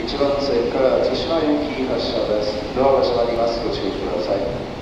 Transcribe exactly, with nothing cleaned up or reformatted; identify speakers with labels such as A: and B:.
A: いちばん線から津島行き発車です。ドアが閉まります。ご注意ください。